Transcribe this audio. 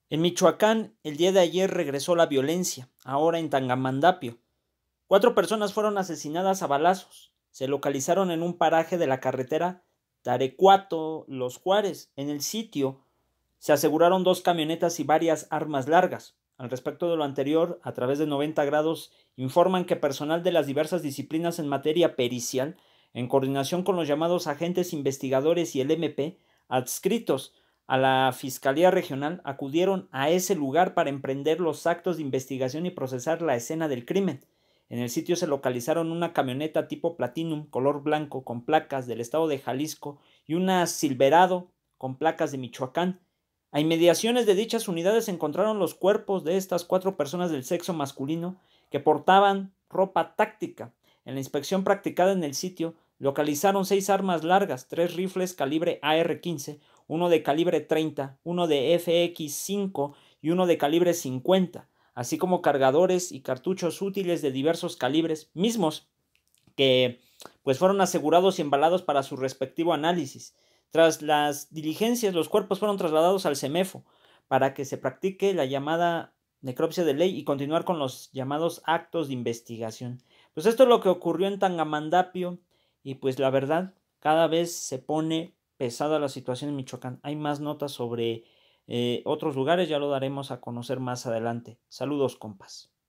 En Michoacán, el día de ayer regresó la violencia, ahora en Tangamandapio. 4 personas fueron asesinadas a balazos. Se localizaron en un paraje de la carretera Tarecuato-Los Juárez. En el sitio se aseguraron 2 camionetas y varias armas largas. Al respecto de lo anterior, a través de 90 grados, informan que personal de las diversas disciplinas en materia pericial, en coordinación con los llamados agentes investigadores y el MP, adscritos a la Fiscalía Regional, acudieron a ese lugar para emprender los actos de investigación y procesar la escena del crimen. En el sitio se localizaron una camioneta tipo Platinum color blanco con placas del estado de Jalisco y una Silverado con placas de Michoacán. A inmediaciones de dichas unidades se encontraron los cuerpos de estas 4 personas del sexo masculino que portaban ropa táctica. En la inspección practicada en el sitio localizaron 6 armas largas, 3 rifles calibre AR-15, uno de calibre 30, uno de FX5 y uno de calibre 50, así como cargadores y cartuchos útiles de diversos calibres, mismos que pues fueron asegurados y embalados para su respectivo análisis. Tras las diligencias, los cuerpos fueron trasladados al CEMEFO para que se practique la llamada necropsia de ley y continuar con los llamados actos de investigación. Pues esto es lo que ocurrió en Tangamandapio y pues la verdad, cada vez se pone pesada la situación en Michoacán. Hay más notas sobre otros lugares, ya lo daremos a conocer más adelante. Saludos, compas.